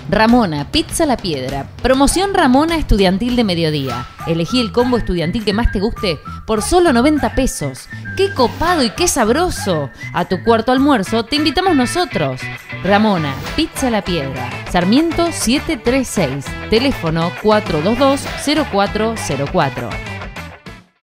Ramona, Pizza La Piedra. Promoción Ramona Estudiantil de Mediodía. Elegí el combo estudiantil que más te guste por solo 90 pesos. ¡Qué copado y qué sabroso! A tu cuarto almuerzo te invitamos nosotros. Ramona, Pizza La Piedra. Sarmiento 736. Teléfono 422-0404.